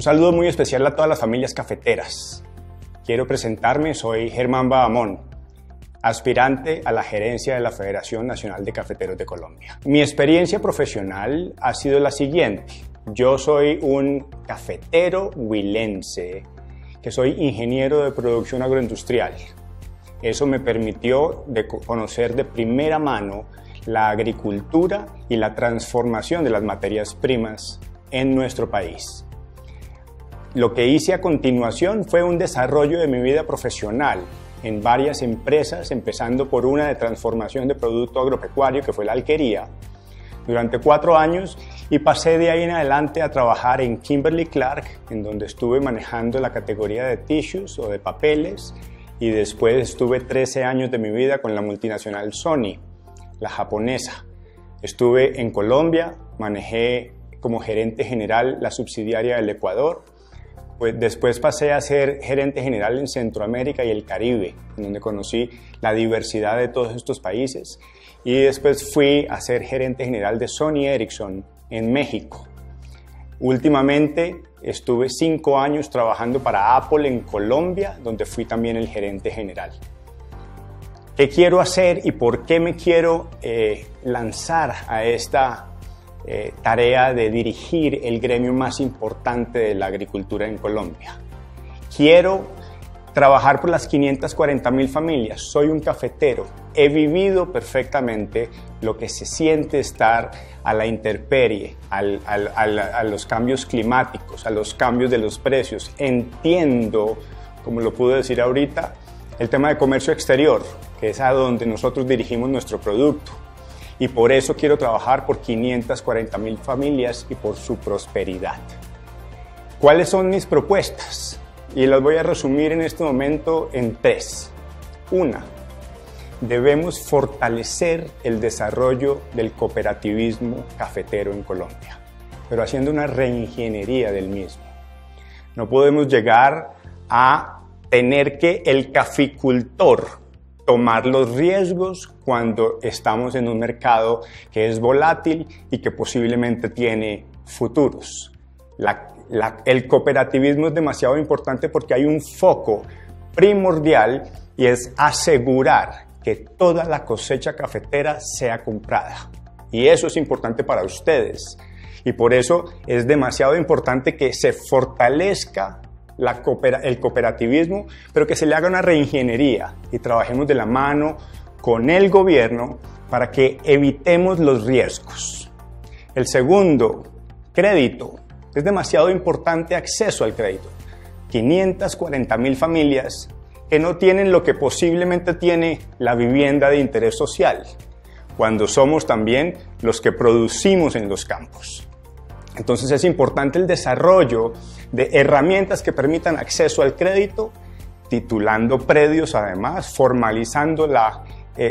saludo muy especial a todas las familias cafeteras. Quiero presentarme, soy Germán Bahamón, aspirante a la gerencia de la Federación Nacional de Cafeteros de Colombia. Mi experiencia profesional ha sido la siguiente. Yo soy un cafetero huilense, que soy ingeniero de producción agroindustrial. Eso me permitió conocer de primera mano la agricultura y la transformación de las materias primas en nuestro país. Lo que hice a continuación fue un desarrollo de mi vida profesional en varias empresas, empezando por una de transformación de producto agropecuario que fue la alquería, durante 4 años, y pasé de ahí en adelante a trabajar en Kimberly-Clark, en donde estuve manejando la categoría de tissues o de papeles, y después estuve 13 años de mi vida con la multinacional Sony, la japonesa. Estuve en Colombia, manejé como gerente general la subsidiaria del Ecuador. Pues después pasé a ser gerente general en Centroamérica y el Caribe, en donde conocí la diversidad de todos estos países. Y después fui a ser gerente general de Sony Ericsson en México. Últimamente estuve 5 años trabajando para Apple en Colombia, donde fui también el gerente general. ¿Qué quiero hacer y por qué me quiero lanzar a esta tarea de dirigir el gremio más importante de la agricultura en Colombia? Quiero trabajar por las 540.000 familias. Soy un cafetero. He vivido perfectamente lo que se siente estar a la intemperie, a los cambios climáticos, a los cambios de los precios. Entiendo, como lo pude decir ahorita, el tema de comercio exterior, que es a donde nosotros dirigimos nuestro producto. Y por eso quiero trabajar por 540.000 familias y por su prosperidad. ¿Cuáles son mis propuestas? Y las voy a resumir en este momento en 3. Una, debemos fortalecer el desarrollo del cooperativismo cafetero en Colombia, pero haciendo una reingeniería del mismo. No podemos llegar a tener que el caficultor tomar los riesgos cuando estamos en un mercado que es volátil y que posiblemente tiene futuros. El cooperativismo es demasiado importante porque hay un foco primordial y es asegurar que toda la cosecha cafetera sea comprada. Y eso es importante para ustedes. Y por eso es demasiado importante que se fortalezca el cooperativismo, pero que se le haga una reingeniería y trabajemos de la mano con el gobierno para que evitemos los riesgos. El segundo, crédito. Es demasiado importante acceso al crédito. 540.000 familias que no tienen lo que posiblemente tiene la vivienda de interés social, cuando somos también los que producimos en los campos. Entonces es importante el desarrollo de herramientas que permitan acceso al crédito, titulando predios además, formalizando la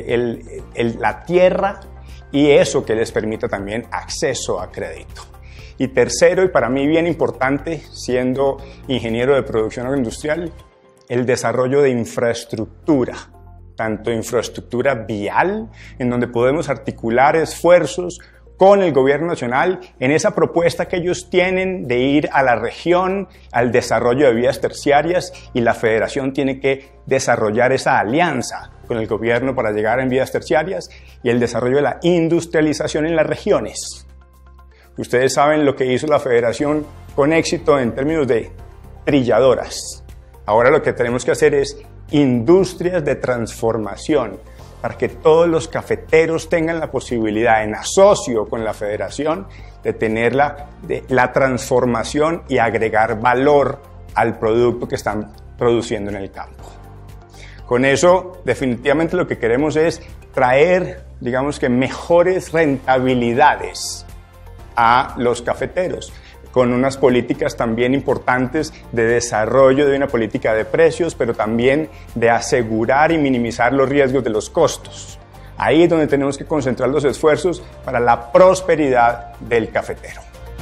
tierra y eso que les permita también acceso a crédito. Y tercero, y para mí bien importante, siendo ingeniero de producción agroindustrial, el desarrollo de infraestructura, tanto infraestructura vial, en donde podemos articular esfuerzos con el gobierno nacional en esa propuesta que ellos tienen de ir a la región, al desarrollo de vías terciarias, y la federación tiene que desarrollar esa alianza con el gobierno para llegar en vías terciarias y el desarrollo de la industrialización en las regiones. Ustedes saben lo que hizo la federación con éxito en términos de trilladoras. Ahora lo que tenemos que hacer es industrias de transformación, para que todos los cafeteros tengan la posibilidad, en asocio con la federación, de tener la transformación y agregar valor al producto que están produciendo en el campo. Con eso, definitivamente lo que queremos es traer, digamos que, mejores rentabilidades a los cafeteros, con unas políticas también importantes de desarrollo de una política de precios, pero también de asegurar y minimizar los riesgos de los costos. Ahí es donde tenemos que concentrar los esfuerzos para la prosperidad del cafetero.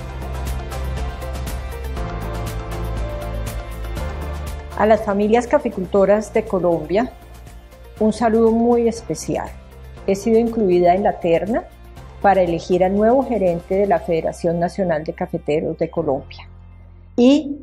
A las familias caficultoras de Colombia, un saludo muy especial. He sido incluida en la terna para elegir al nuevo gerente de la Federación Nacional de Cafeteros de Colombia. Y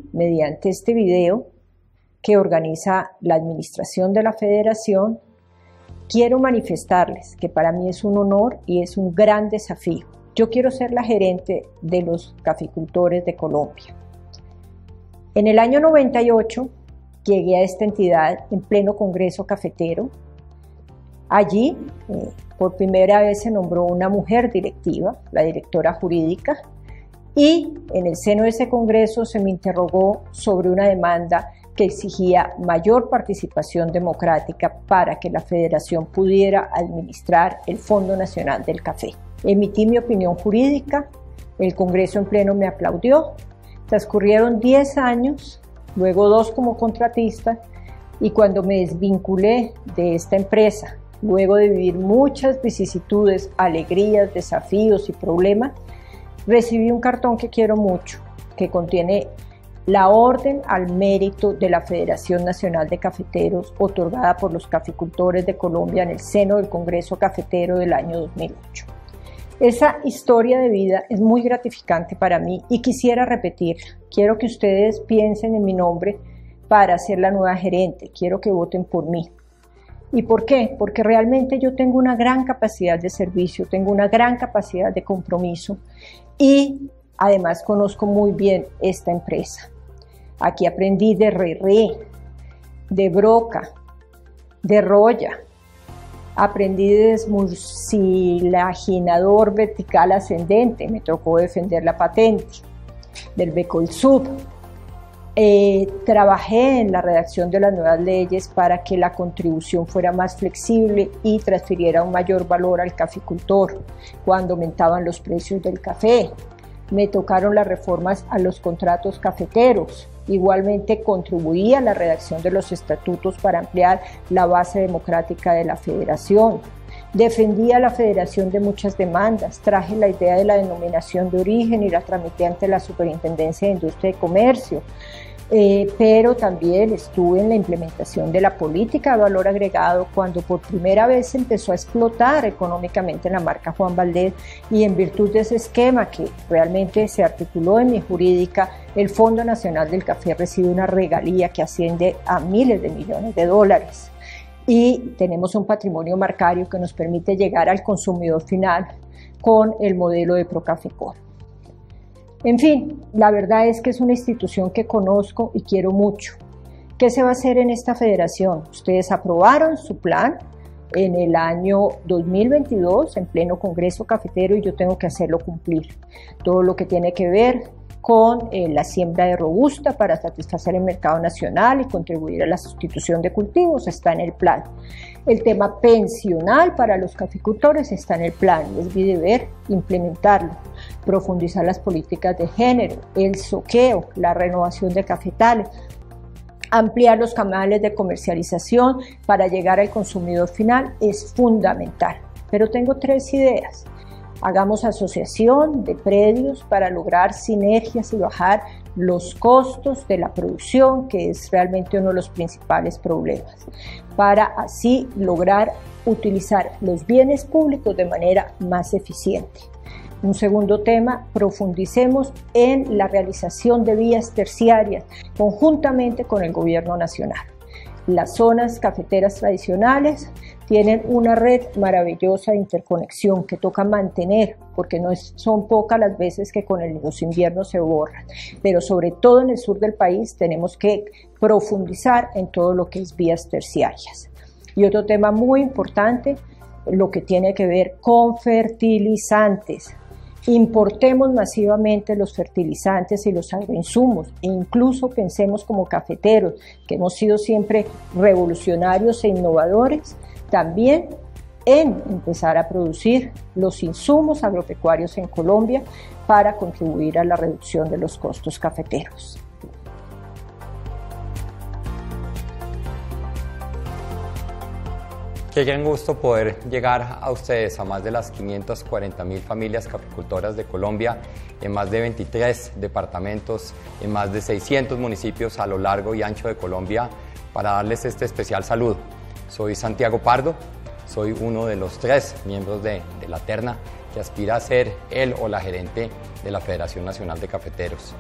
mediante este video que organiza la administración de la federación, quiero manifestarles que para mí es un honor y es un gran desafío. Yo quiero ser la gerente de los caficultores de Colombia. En el año 98 llegué a esta entidad en pleno Congreso Cafetero. Allí, por primera vez se nombró una mujer directiva, la directora jurídica, y en el seno de ese Congreso se me interrogó sobre una demanda que exigía mayor participación democrática para que la federación pudiera administrar el Fondo Nacional del Café. Emití mi opinión jurídica, el Congreso en pleno me aplaudió, transcurrieron 10 años, luego 2 como contratista, y cuando me desvinculé de esta empresa, luego de vivir muchas vicisitudes, alegrías, desafíos y problemas, recibí un cartón que quiero mucho, que contiene la Orden al Mérito de la Federación Nacional de Cafeteros, otorgada por los caficultores de Colombia en el seno del Congreso Cafetero del año 2008. Esa historia de vida es muy gratificante para mí y quisiera repetirla. Quiero que ustedes piensen en mi nombre para ser la nueva gerente. Quiero que voten por mí. ¿Y por qué? Porque realmente yo tengo una gran capacidad de servicio, tengo una gran capacidad de compromiso y además conozco muy bien esta empresa. Aquí aprendí de Reré, de Broca, de Roya. Aprendí de desmucilaginador vertical ascendente, me tocó defender la patente del Becolsub. Trabajé en la redacción de las nuevas leyes para que la contribución fuera más flexible y transfiriera un mayor valor al caficultor cuando aumentaban los precios del café. Me tocaron las reformas a los contratos cafeteros. Igualmente contribuí a la redacción de los estatutos para ampliar la base democrática de la federación. Defendí a la federación de muchas demandas, traje la idea de la denominación de origen y la tramité ante la Superintendencia de Industria y Comercio. Pero también estuve en la implementación de la política de valor agregado cuando por primera vez empezó a explotar económicamente la marca Juan Valdez, y en virtud de ese esquema que realmente se articuló en mi jurídica, el Fondo Nacional del Café recibe una regalía que asciende a miles de millones de dólares y tenemos un patrimonio marcario que nos permite llegar al consumidor final con el modelo de Procafecol. En fin, la verdad es que es una institución que conozco y quiero mucho. ¿Qué se va a hacer en esta federación? Ustedes aprobaron su plan en el año 2022 en pleno Congreso Cafetero y yo tengo que hacerlo cumplir. Todo lo que tiene que ver con la siembra de robusta para satisfacer el mercado nacional y contribuir a la sustitución de cultivos está en el plan. El tema pensional para los caficultores está en el plan y es mi deber implementarlo. Profundizar las políticas de género, el zoqueo, la renovación de cafetales, ampliar los canales de comercialización para llegar al consumidor final es fundamental. Pero tengo 3 ideas. Hagamos asociación de predios para lograr sinergias y bajar los costos de la producción, que es realmente uno de los principales problemas, para así lograr utilizar los bienes públicos de manera más eficiente. Un segundo tema, profundicemos en la realización de vías terciarias conjuntamente con el gobierno nacional. Las zonas cafeteras tradicionales tienen una red maravillosa de interconexión que toca mantener, porque son pocas las veces que con los inviernos se borran, pero sobre todo en el sur del país tenemos que profundizar en todo lo que es vías terciarias. Y otro tema muy importante, lo que tiene que ver con fertilizantes. Importemos masivamente los fertilizantes y los agroinsumos e incluso pensemos como cafeteros, que hemos sido siempre revolucionarios e innovadores, también en empezar a producir los insumos agropecuarios en Colombia para contribuir a la reducción de los costos cafeteros. Qué gran gusto poder llegar a ustedes, a más de las 540.000 familias caficultoras de Colombia, en más de 23 departamentos, en más de 600 municipios a lo largo y ancho de Colombia, para darles este especial saludo. Soy Santiago Pardo, soy uno de los 3 miembros de la terna que aspira a ser el o la gerente de la Federación Nacional de Cafeteros.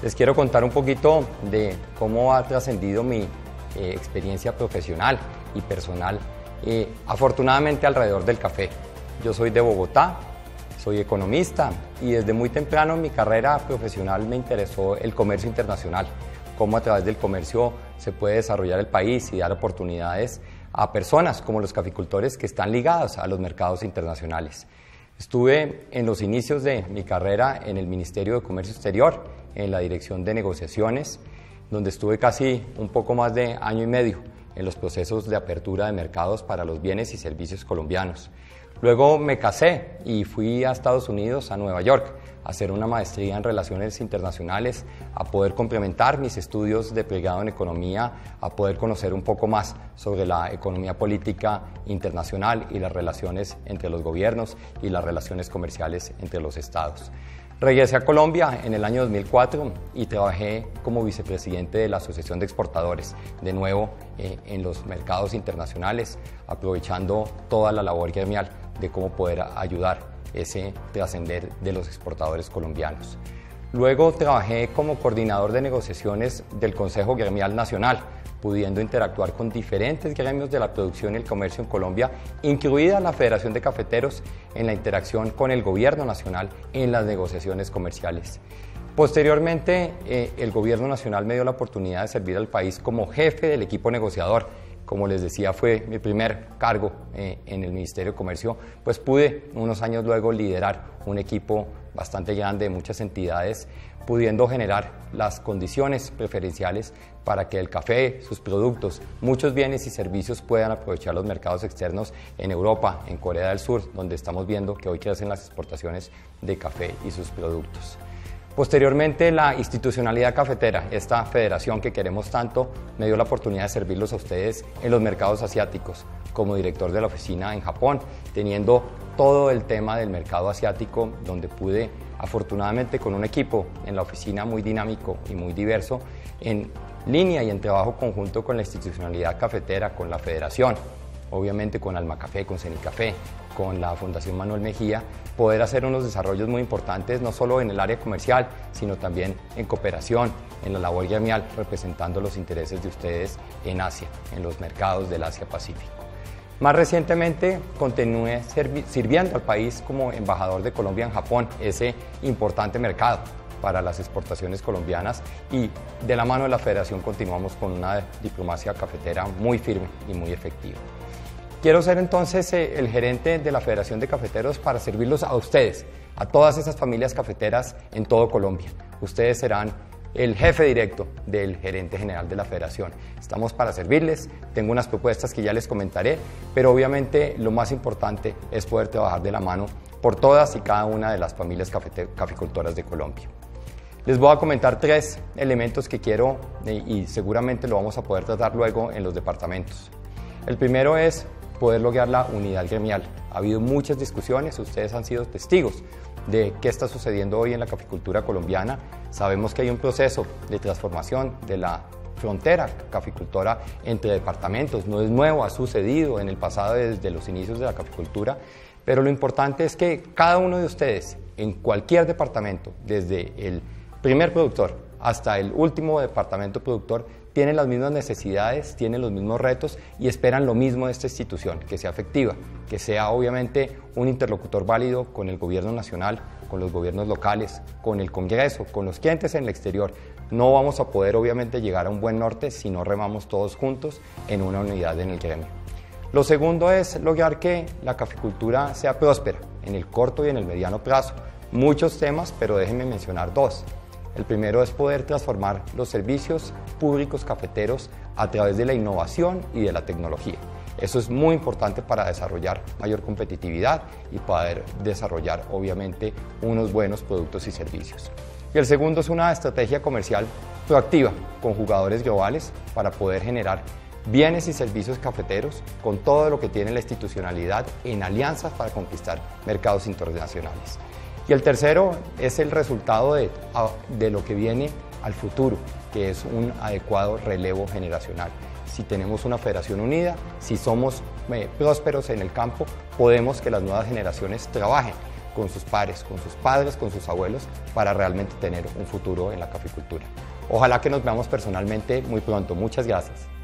Les quiero contar un poquito de cómo ha trascendido mi experiencia profesional y personal, afortunadamente alrededor del café. Yo soy de Bogotá, soy economista y desde muy temprano en mi carrera profesional me interesó el comercio internacional, cómo a través del comercio se puede desarrollar el país y dar oportunidades a personas como los caficultores que están ligados a los mercados internacionales. Estuve en los inicios de mi carrera en el Ministerio de Comercio Exterior, en la Dirección de Negociaciones, donde estuve casi un poco más de año y medio en los procesos de apertura de mercados para los bienes y servicios colombianos. Luego me casé y fui a Estados Unidos, a Nueva York, a hacer una maestría en Relaciones Internacionales, a poder complementar mis estudios de pregrado en Economía, a poder conocer un poco más sobre la economía política internacional y las relaciones entre los gobiernos y las relaciones comerciales entre los estados. Regresé a Colombia en el año 2004 y trabajé como vicepresidente de la Asociación de Exportadores, de nuevo en los mercados internacionales, aprovechando toda la labor gremial de cómo poder ayudar ese trascender de los exportadores colombianos. Luego trabajé como coordinador de negociaciones del Consejo Gremial Nacional, pudiendo interactuar con diferentes gremios de la producción y el comercio en Colombia, incluida la Federación de Cafeteros, en la interacción con el Gobierno Nacional en las negociaciones comerciales. Posteriormente, el Gobierno Nacional me dio la oportunidad de servir al país como jefe del equipo negociador. Como les decía, fue mi primer cargo en el Ministerio de Comercio, pues pude unos años luego liderar un equipo bastante grande de muchas entidades, pudiendo generar las condiciones preferenciales para que el café, sus productos, muchos bienes y servicios puedan aprovechar los mercados externos en Europa, en Corea del Sur, donde estamos viendo que hoy crecen las exportaciones de café y sus productos. Posteriormente, la institucionalidad cafetera, esta federación que queremos tanto, me dio la oportunidad de servirlos a ustedes en los mercados asiáticos, como director de la oficina en Japón, teniendo todo el tema del mercado asiático, donde pude, afortunadamente con un equipo en la oficina muy dinámico y muy diverso, en línea y en trabajo conjunto con la institucionalidad cafetera, con la federación, obviamente con Alma Café, con Cenicafé, con la Fundación Manuel Mejía, poder hacer unos desarrollos muy importantes, no solo en el área comercial, sino también en cooperación, en la labor gremial, representando los intereses de ustedes en Asia, en los mercados del Asia-Pacífico. Más recientemente, continué sirviendo al país como embajador de Colombia en Japón, ese importante mercado para las exportaciones colombianas, y de la mano de la Federación continuamos con una diplomacia cafetera muy firme y muy efectiva. Quiero ser entonces el gerente de la Federación de Cafeteros para servirlos a ustedes, a todas esas familias cafeteras en todo Colombia. Ustedes serán el jefe directo del gerente general de la Federación. Estamos para servirles, tengo unas propuestas que ya les comentaré, pero obviamente lo más importante es poder trabajar de la mano por todas y cada una de las familias caficultoras de Colombia. Les voy a comentar 3 elementos que quiero y seguramente lo vamos a poder tratar luego en los departamentos. El primero es poder lograr la unidad gremial. Ha habido muchas discusiones, ustedes han sido testigos de qué está sucediendo hoy en la caficultura colombiana. Sabemos que hay un proceso de transformación de la frontera caficultora entre departamentos. No es nuevo, ha sucedido en el pasado desde los inicios de la caficultura, pero lo importante es que cada uno de ustedes en cualquier departamento, desde el primer productor hasta el último departamento productor, tienen las mismas necesidades, tienen los mismos retos y esperan lo mismo de esta institución, que sea efectiva, que sea obviamente un interlocutor válido con el gobierno nacional, con los gobiernos locales, con el Congreso, con los clientes en el exterior. No vamos a poder obviamente llegar a un buen norte si no remamos todos juntos en una unidad en el gremio. Lo segundo es lograr que la caficultura sea próspera en el corto y en el mediano plazo. Muchos temas, pero déjenme mencionar 2. El primero es poder transformar los servicios públicos cafeteros a través de la innovación y de la tecnología. Eso es muy importante para desarrollar mayor competitividad y poder desarrollar obviamente unos buenos productos y servicios. Y el segundo es una estrategia comercial proactiva con jugadores globales para poder generar bienes y servicios cafeteros con todo lo que tiene la institucionalidad en alianzas para conquistar mercados internacionales. Y el tercero es el resultado de lo que viene al futuro, que es un adecuado relevo generacional. Si tenemos una federación unida, si somos prósperos en el campo, podemos que las nuevas generaciones trabajen con sus pares, con sus padres, con sus abuelos, para realmente tener un futuro en la caficultura. Ojalá que nos veamos personalmente muy pronto. Muchas gracias.